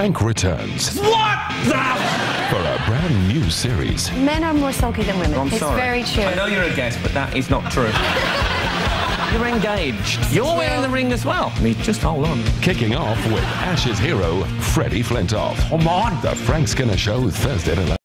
Frank returns. What the? For a brand new series. Men are more sulky than women. I'm it's sorry. very true. I know you're a guest, but that is not true. You're engaged. You're wearing the ring as well. I mean, just hold on. Kicking off with Ash's hero, Freddie Flintoff. Come on. The Frank Skinner Show, Thursday at 11.